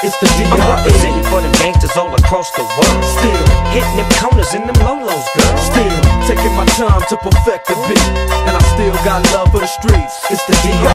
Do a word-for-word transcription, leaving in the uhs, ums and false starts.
It's the D R E. I'm representing for them gangsters all across the world. Still hitting them corners in them lolos, girl. Still taking my time to perfect the beat, and I still got love for the streets. It's the D R E.